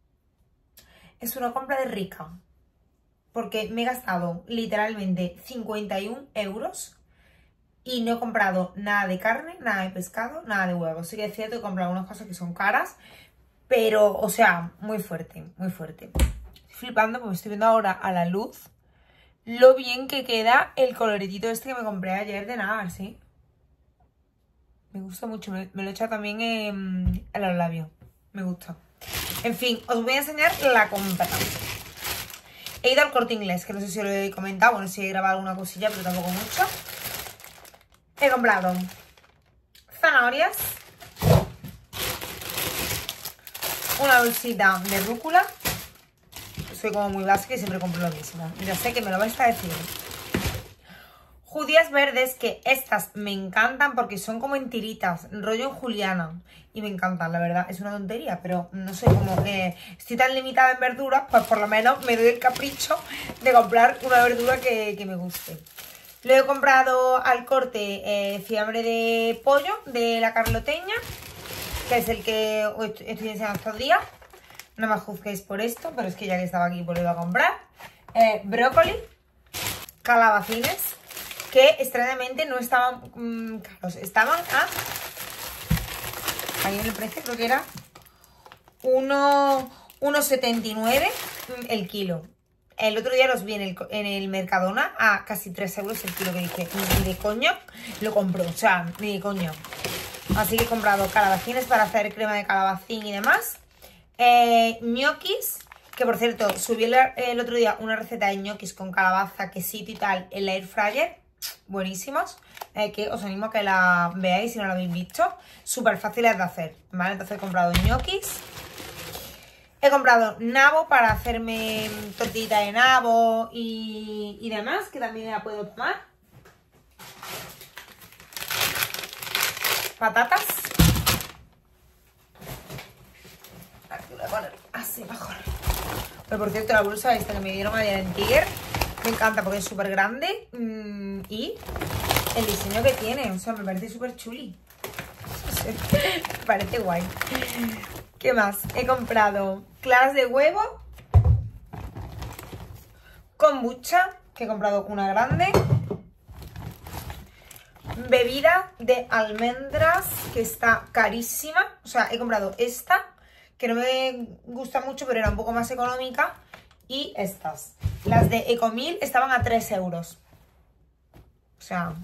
es una compra de rica. Porque me he gastado literalmente cincuenta y un euros y no he comprado nada de carne, nada de pescado, nada de huevos. Sí que es cierto que he comprado algunas cosas que son caras, pero, o sea, muy fuerte, muy fuerte. Flipando porque estoy viendo ahora a la luz lo bien que queda el coloretito este que me compré ayer de Nagar, ¿sí? Me gusta mucho, me, me lo he echado también en, en los labios, me gusta. En fin, os voy a enseñar la compra. He ido al Corte Inglés, que no sé si os lo he comentado, bueno, si he grabado alguna cosilla, pero tampoco mucho. He comprado zanahorias, una bolsita de rúcula. Soy como muy básica y siempre compro lo mismo. Ya sé que me lo vais a decir. Judías verdes, que estas me encantan porque son como en tiritas, rollo en juliana. Y me encantan, la verdad. Es una tontería, pero no sé, como que estoy tan limitada en verduras, pues por lo menos me doy el capricho de comprar una verdura que, que me guste. Lo he comprado al Corte eh, fiambre de pollo de la Carloteña, que es el que estoy enseñando estos días. No me juzguéis por esto, pero es que ya que estaba aquí pues lo iba a comprar. Eh, brócoli, calabacines, que extrañamente no estaban mmm, caros. Estaban a... ahí en el precio creo que era uno setenta y nueve el kilo. El otro día los vi en el, en el Mercadona a casi tres euros el kilo, que dije, ni de coño lo compro, o sea, ni de coño. Así que he comprado calabacines para hacer crema de calabacín y demás. Eh, ñoquis, que por cierto subí el, el otro día una receta de ñoquis con calabaza, quesito y tal en la air fryer, buenísimos, eh, que os animo a que la veáis si no la habéis visto, súper fáciles de hacer, ¿vale? Entonces he comprado ñoquis, he comprado nabo para hacerme tortillita de nabo y, y demás, que también la puedo tomar, patatas. Voy a poner así mejor. Pero por cierto, la bolsa esta que me dieron ayer en Tiger me encanta porque es súper grande mmm, y el diseño que tiene, o sea, me parece súper chuli. Me parece guay. ¿Qué más? He comprado claras de huevo, kombucha, que he comprado una grande, bebida de almendras, que está carísima, o sea, he comprado esta, que no me gusta mucho, pero era un poco más económica. Y estas, las de Ecomil, estaban a tres euros. O sea,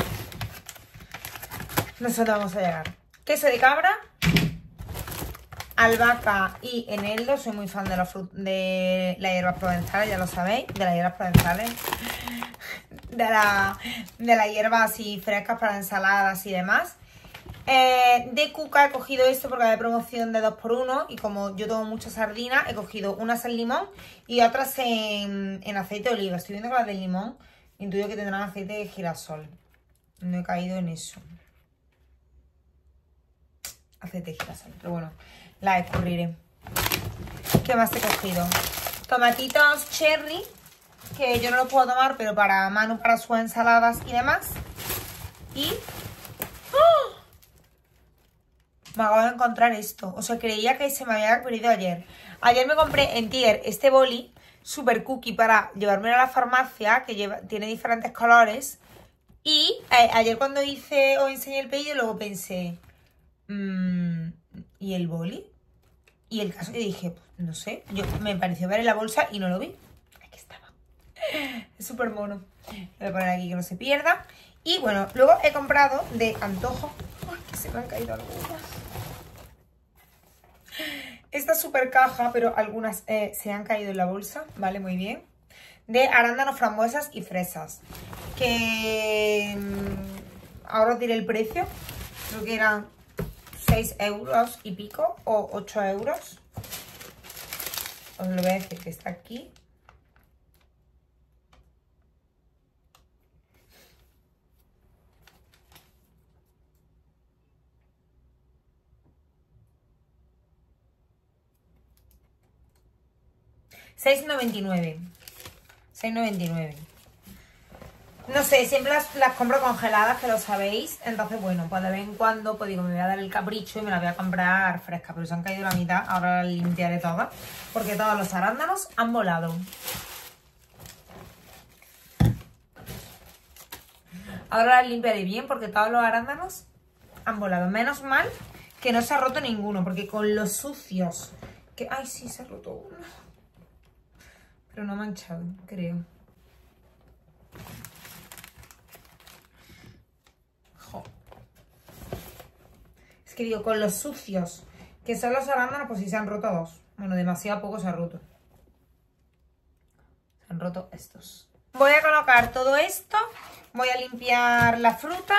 no sé dónde vamos a llegar. Queso de cabra, albahaca y eneldo. Soy muy fan de, los de las hierbas provenzales, ya lo sabéis, de las hierbas provenzales, de, la, de las hierbas así frescas para ensaladas y demás. Eh, de Cuca he cogido esto porque hay promoción de dos por uno y como yo tomo mucha sardina, he cogido unas en limón y otras en, en aceite de oliva. Estoy viendo que las del limón intuyo que tendrán aceite de girasol. No he caído en eso. Aceite de girasol, pero bueno, la escurriré. ¿Qué más he cogido? Tomatitos cherry, que yo no los puedo tomar, pero para Manu, para sus ensaladas y demás. Y... ¡oh! Me acabo de encontrar esto. O sea, creía que se me había perdido ayer. Ayer me compré en Tier este boli super cookie para llevarme a la farmacia, que lleva, tiene diferentes colores. Y eh, ayer cuando hice o enseñé el pedido, luego pensé, mmm, ¿y el boli? Y el caso que dije, pues, no sé, yo me pareció ver en la bolsa y no lo vi. Aquí estaba. Es súper mono. Lo voy a poner aquí que no se pierda. Y bueno, luego he comprado de antojo. Ay, que se me han caído algunas. Esta super caja, pero algunas eh, se han caído en la bolsa. Vale, muy bien. De arándanos, frambuesas y fresas. Que mmm, ahora os diré el precio. Creo que eran seis euros y pico o ocho euros. Os lo voy a decir que está aquí. seis noventa y nueve. seis noventa y nueve. No sé, siempre las, las compro congeladas, que lo sabéis. Entonces, bueno, pues de vez en cuando, pues digo, me voy a dar el capricho y me las voy a comprar frescas. Pero se han caído la mitad, ahora las limpiaré todas. Porque todos los arándanos han volado. Ahora las limpiaré bien porque todos los arándanos han volado. Menos mal que no se ha roto ninguno, porque con los sucios que... Ay, sí, se ha roto uno. Pero no manchado, creo. Jo. Es que digo, con los sucios que son los arándanos, pues sí se han roto dos. Bueno, demasiado poco se ha roto. Se han roto estos. Voy a colocar todo esto. Voy a limpiar la fruta.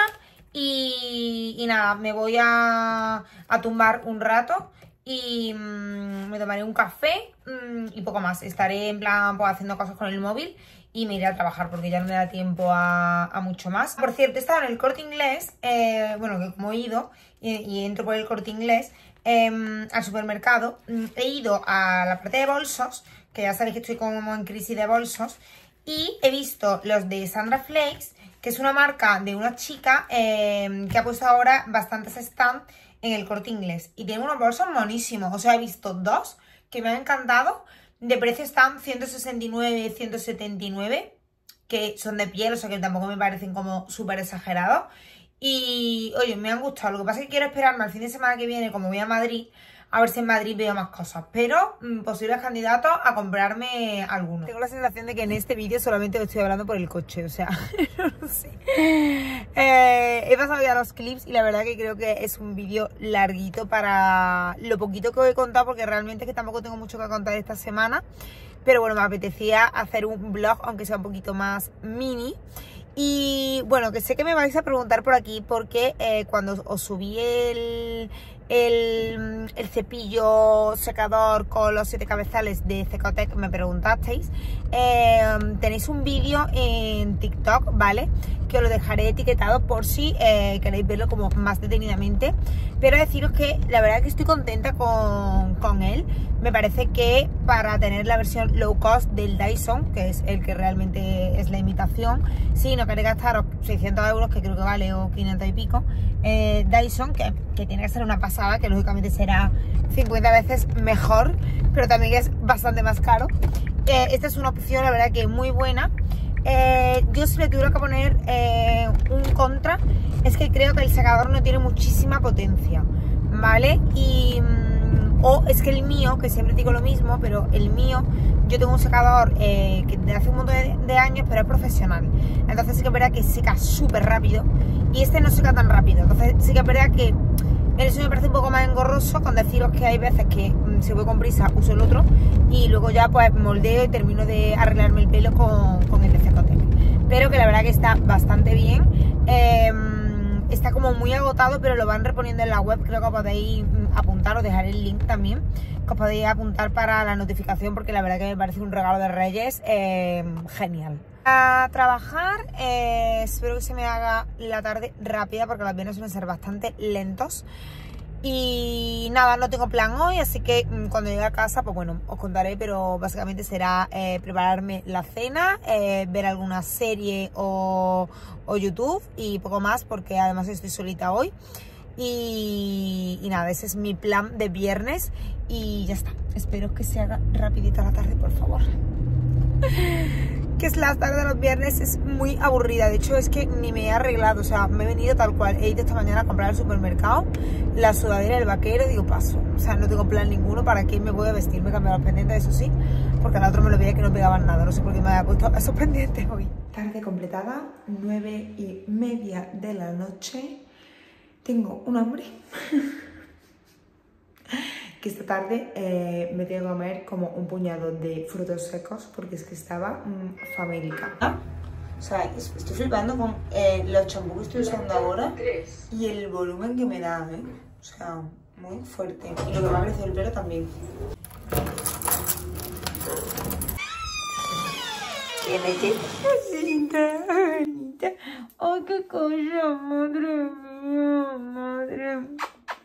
Y, y nada, me voy a, a tumbar un rato. Y mmm, me tomaré un café mmm, y poco más. Estaré en plan pues, haciendo cosas con el móvil y me iré a trabajar porque ya no me da tiempo a, a mucho más. Por cierto, he estado en el Corte Inglés, eh, bueno, que como he ido y, y entro por el Corte Inglés eh, al supermercado, he ido a la parte de bolsos, que ya sabéis que estoy como en crisis de bolsos, y he visto los de Sandra Flakes, que es una marca de una chica eh, que ha puesto ahora bastantes stands en el Corte Inglés. Y tiene unos bolsos monísimos. O sea, he visto dos que me han encantado. De precio están ciento sesenta y nueve, ciento setenta y nueve. Que son de piel, o sea que tampoco me parecen como súper exagerados. Y, oye, me han gustado. Lo que pasa es que quiero esperarme al fin de semana que viene, como voy a Madrid, a ver si en Madrid veo más cosas. Pero mmm, posibles candidatos a comprarme algunos. Tengo la sensación de que en este vídeo solamente os estoy hablando por el coche. O sea, no lo sé. Eh, he pasado ya los clips y la verdad que creo que es un vídeo larguito para lo poquito que os he contado. Porque realmente es que tampoco tengo mucho que contar esta semana. Pero bueno, me apetecía hacer un vlog, aunque sea un poquito más mini. Y bueno, que sé que me vais a preguntar por aquí porque eh, cuando os subí el... El, el cepillo secador con los siete cabezales de Cecotec, me preguntasteis. Eh, tenéis un vídeo en TikTok, ¿vale? Que os lo dejaré etiquetado por si eh, queréis verlo como más detenidamente. Pero deciros que la verdad que estoy contenta con, con él. Me parece que para tener la versión low cost del Dyson, que es el que realmente es la imitación, si no queréis gastaros seiscientos euros, que creo que vale, o quinientos y pico, eh, Dyson, que, que tiene que ser una pasada, que lógicamente será cincuenta veces mejor, pero también es bastante más caro. Eh, esta es una opción, la verdad que muy buena. Eh, yo si le tuviera que poner eh, un contra, es que creo que el secador no tiene muchísima potencia, ¿vale? Y... o es que el mío, que siempre digo lo mismo, pero el mío, yo tengo un secador eh, que de hace un montón de, de años, pero es profesional. Entonces sí que es verdad que seca súper rápido y este no seca tan rápido. Entonces sí que es verdad que Eso me parece un poco más engorroso, con deciros que hay veces que mmm, si voy con prisa uso el otro y luego ya pues moldeo y termino de arreglarme el pelo con, con el de Cecotec. Pero que la verdad que está bastante bien. Eh, está como muy agotado, pero lo van reponiendo en la web. Creo que os podéis apuntar, os dejaré el link también, que os podéis apuntar para la notificación, porque la verdad que me parece un regalo de Reyes eh, genial. A trabajar, eh, espero que se me haga la tarde rápida, porque los viernes suelen ser bastante lentos. Y nada, no tengo plan hoy, así que cuando llegue a casa, pues bueno, os contaré, pero básicamente será eh, prepararme la cena, eh, ver alguna serie o, o YouTube y poco más, porque además estoy solita hoy. Y, y nada, ese es mi plan de viernes y ya está. Espero que se haga rapidita la tarde, por favor. Que es la tarde de los viernes, es muy aburrida. De hecho es que ni me he arreglado, o sea, me he venido tal cual. He ido esta mañana a comprar al supermercado la sudadera del vaquero, digo paso. O sea, no tengo plan ninguno para qué me voy a vestir. Me he cambiado los pendientes, eso sí, porque al otro me lo veía que no pegaban nada. No sé por qué me había puesto esos pendientes hoy. Tarde completada, nueve y media de la noche. Tengo un hambre que esta tarde eh, me tengo que comer como un puñado de frutos secos, porque es que estaba mmm, famélica. ¿Ah? O sea, estoy flipando con eh, los champús que estoy usando ahora y el volumen que me da, ¿eh? O sea, muy fuerte. Y lo que me ha crecido el pelo también. Tiene que... ¡Ay, qué cosa! ¡Madre mía! ¡Madre mía!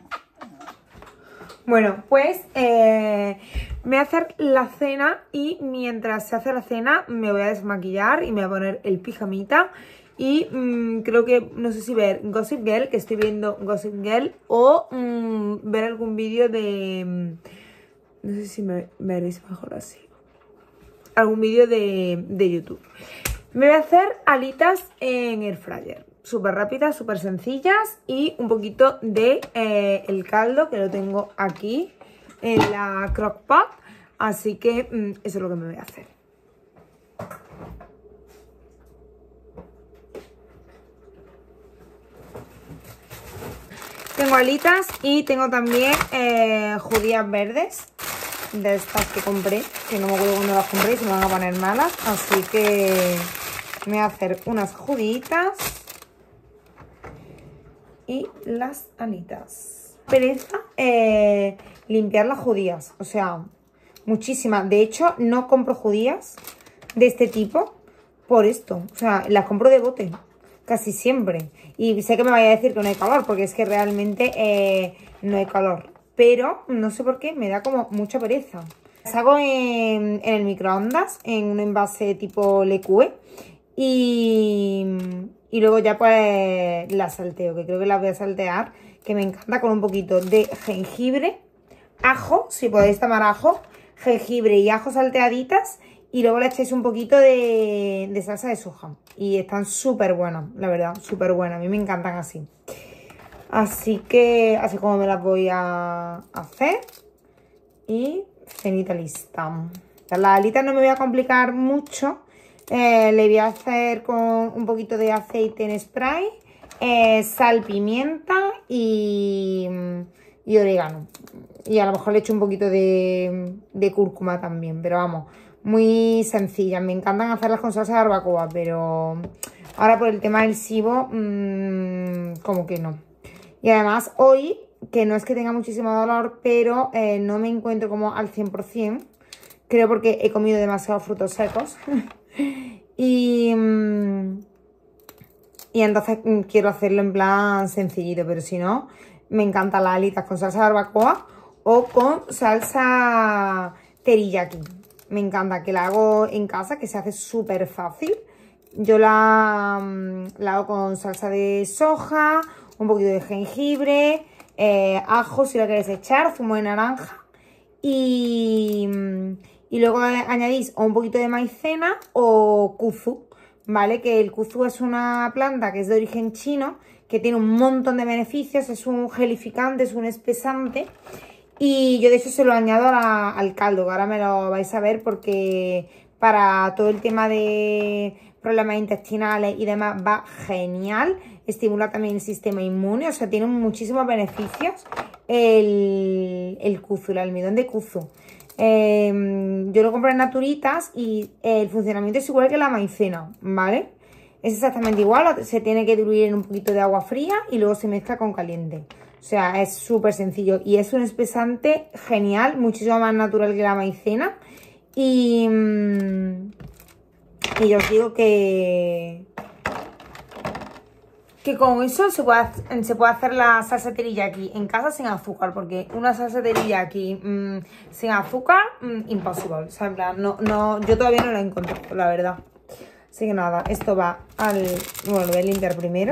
Bueno, pues eh, me voy a hacer la cena y mientras se hace la cena me voy a desmaquillar y me voy a poner el pijamita y mmm, creo que, no sé si ver Gossip Girl, que estoy viendo Gossip Girl, o mmm, ver algún vídeo de... Mmm, no sé si me veréis mejor así. Algún vídeo de, de YouTube. Me voy a hacer alitas en air fryer. Súper rápidas, súper sencillas, y un poquito de eh, el caldo, que lo tengo aquí en la crock pot, así que mmm, eso es lo que me voy a hacer. Tengo alitas y tengo también eh, judías verdes, de estas que compré, que no me acuerdo cuándo las compré y se me van a poner malas, así que me voy a hacer unas juditas y las alitas. Pereza eh, limpiar las judías, o sea, muchísimas. De hecho, no compro judías de este tipo por esto. O sea, las compro de bote casi siempre. Y sé que me vaya a decir que no hay calor, porque es que realmente eh, no hay calor. Pero no sé por qué, me da como mucha pereza. Las hago en, en el microondas, en un envase tipo Le Cue. Y... Y luego ya pues la salteo, que creo que la voy a saltear, que me encanta, con un poquito de jengibre, ajo, si podéis tomar ajo, jengibre y ajo salteaditas, y luego le echáis un poquito de, de salsa de soja. Y están súper buenas, la verdad, súper buenas. A mí me encantan así. Así que así como me las voy a hacer. Y cenita lista. Las alitas no me voy a complicar mucho. Eh, le voy a hacer con un poquito de aceite en spray, eh, sal, pimienta y, y orégano. Y a lo mejor le echo un poquito de, de cúrcuma también, pero vamos, muy sencillas. Me encantan hacerlas con salsa de barbacoa, pero ahora por el tema del SIBO, mmm, como que no. Y además hoy, que no es que tenga muchísimo dolor, pero eh, no me encuentro como al cien por cien. Creo porque he comido demasiados frutos secos. y, y entonces quiero hacerlo en plan sencillito, pero si no, me encantan las alitas con salsa de barbacoa o con salsa teriyaki. Me encanta, que la hago en casa, que se hace súper fácil. Yo la, la hago con salsa de soja, un poquito de jengibre, eh, ajo si lo queréis echar, zumo de naranja y... Y luego añadís o un poquito de maicena o kuzu, ¿vale? Que el kuzu es una planta que es de origen chino, que tiene un montón de beneficios, es un gelificante, es un espesante. Y yo de hecho se lo añado a la, al caldo, que ahora me lo vais a ver, porque para todo el tema de problemas intestinales y demás va genial. estimula también el sistema inmune, o sea, tiene muchísimos beneficios el, el kuzu, el almidón de kuzu. Eh, yo lo compré en Naturitas y el funcionamiento es igual que la maicena, ¿vale? Es exactamente igual, se tiene que diluir en un poquito de agua fría y luego se mezcla con caliente. O sea, es súper sencillo y es un espesante genial, muchísimo más natural que la maicena. Y, y yo os digo que, que con eso se puede, se puede hacer la salsa teriyaki en casa sin azúcar, porque una salsa teriyaki mmm, sin azúcar, mmm, imposible. O sea, en plan, no, no, yo todavía no la he encontrado, la verdad. Así que nada, esto va al... Bueno, lo voy a limpiar primero.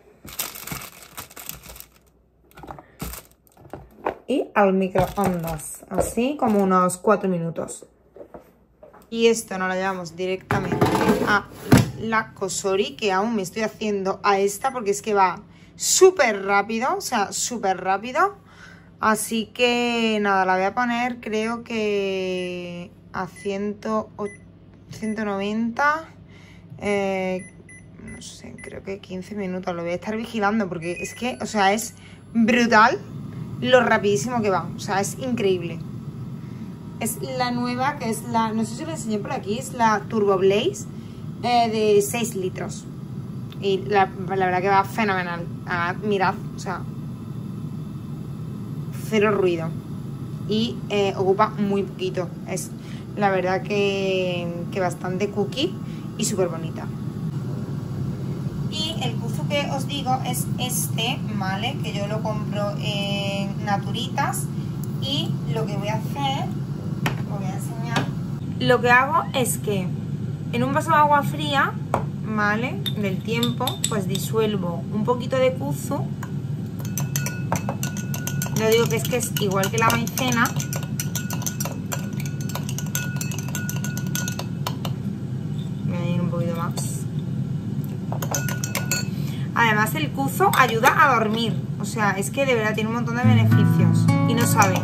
Y al microondas, así como unos cuatro minutos. Y esto nos lo llevamos directamente a la kosori, que aún me estoy haciendo a esta porque es que va súper rápido, o sea, súper rápido. Así que nada, la voy a poner creo que a ciento noventa, eh, no sé, creo que quince minutos. Lo voy a estar vigilando porque es que, o sea, es brutal lo rapidísimo que va, o sea, es increíble. Es la nueva, que es la, no sé si lo enseñé por aquí, es la Turbo Blaze eh, de seis litros. Y la, la verdad que va fenomenal. Ah, mirad, o sea, cero ruido. Y eh, ocupa muy poquito. Es la verdad que, que bastante cookie y súper bonita. Y el kuzu que os digo es este, ¿vale? Que yo lo compro en Naturitas. Y lo que voy a hacer, os voy a enseñar. Lo que hago es que en un vaso de agua fría, ¿vale? Del tiempo, pues disuelvo un poquito de kuzu. Yo digo que es que es igual que la maicena. Voy a añadir un poquito más. Además el kuzu ayuda a dormir, o sea, es que de verdad tiene un montón de beneficios y no sabe.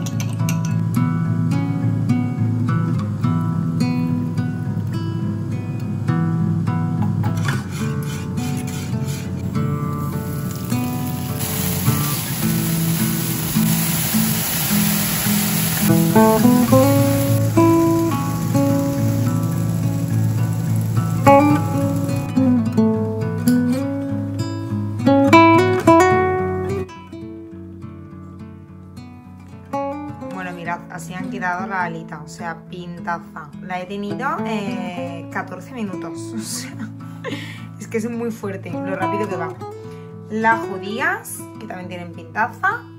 Bueno, mirad, así han quedado las alitas, o sea, pintaza. La he tenido eh, catorce minutos, o sea, es que es muy fuerte lo rápido que va. Las judías, que también tienen pintaza.